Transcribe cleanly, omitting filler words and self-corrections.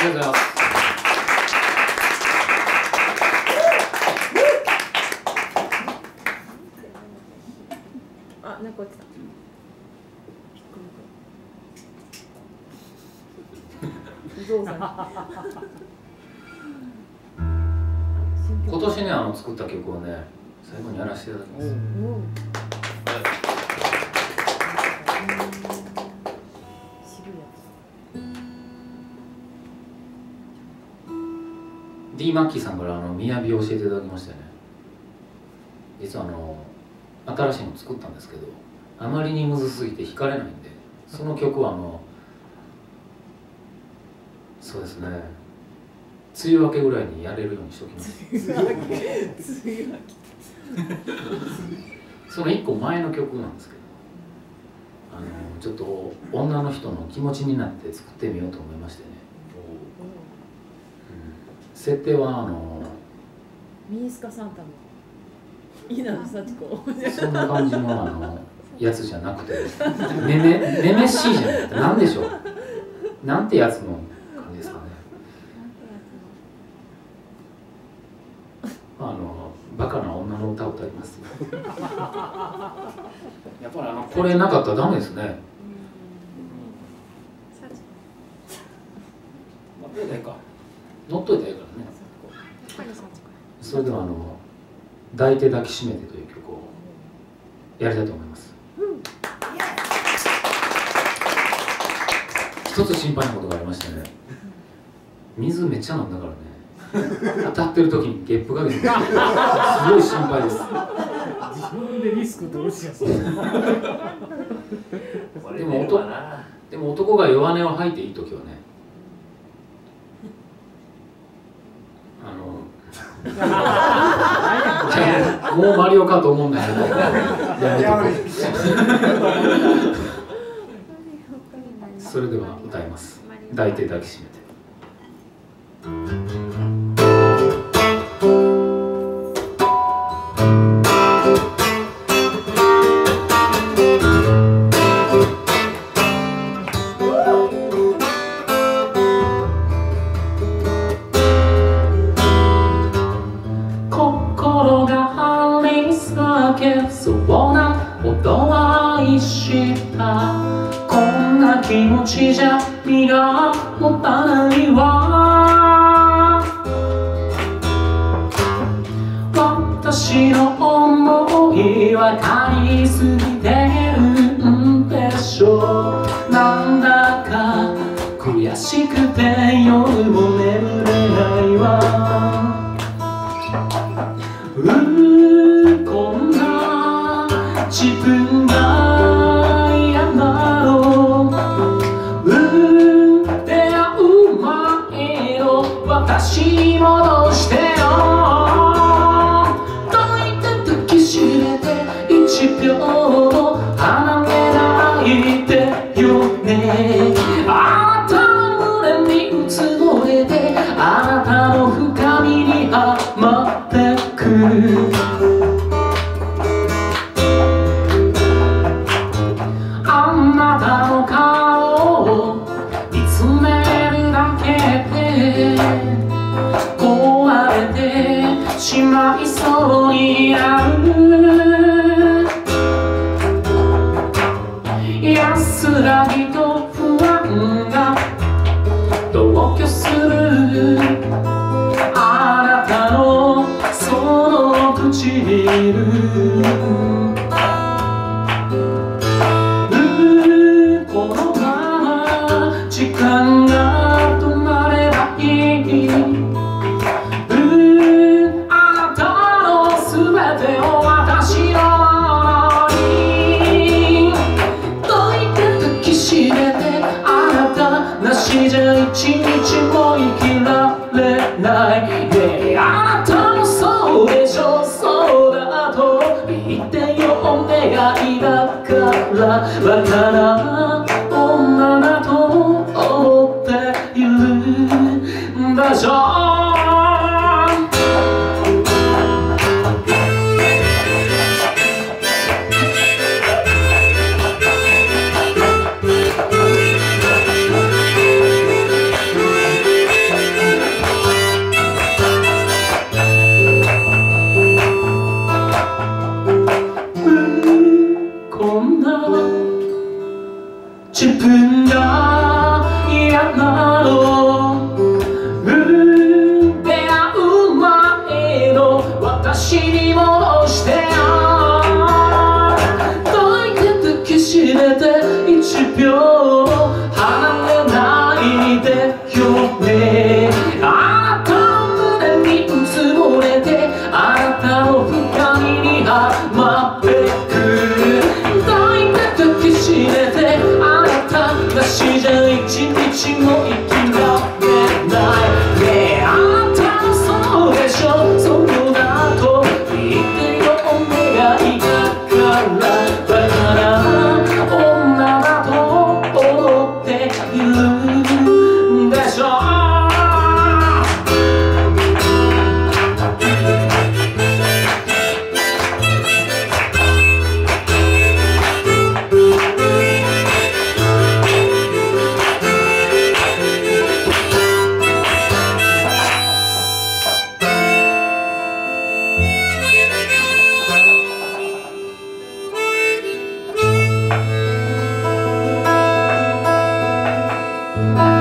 りがとうございます。 あ、なんか落ちた。 今年ね、作った曲をね、最後にやらせていただきます。D マッキーさんから雅を教えていただきましたよね。実は新しいの作ったんですけど、あまりにむずすぎて弾かれないんで、その曲はそうですね、梅雨明けぐらいにやれるようにしておきます。その1個前の曲なんですけど、ちょっと女の人の気持ちになって作ってみようと思いましてね。設定はミニスカサンタの稲田幸子そんな感じのやつじゃなくて、めめしいじゃなくて、なんでしょう、なんてやつの感じですかね。バカな女の歌を歌いますよ。やっぱりこれなかったらダメですね。これでいいか、乗っといたらいいからね。それでは抱いて抱きしめてという曲をやりたいと思います。一つ心配なことがありましてね、水めっちゃ飲んだからね、当たってる時にゲップかけてすごい心配です。 自分でリスク取るしやそうでも男が弱音を吐いていい時はね、もうマリオカート思うんだけど、やめとこう。それでは歌います。抱いて抱きしめて。心が張り裂けそうな音は愛したこんな気持ちじゃ身が持たないわ私の想いは借りすぎてるんでしょうなんだか悔しくて夜も眠れないわこんな自分が嫌なの出会う前の私に戻してよ抱いて抱きしめて1秒も離れないでよねあなたの胸にうつぼれてあなたの深みにはまってくあなたの顔を見つめるだけで壊れてしまいそうになる安らぎと不安が同居するあなたのその唇このまま時間が止まればいいあなたのすべてを私のものに抱いて抱きしめてあなたなしじゃ一日も生きられないねあなたもそうでしょそうだと言ってよお願いだからバカな女だと思っているんだしょ 「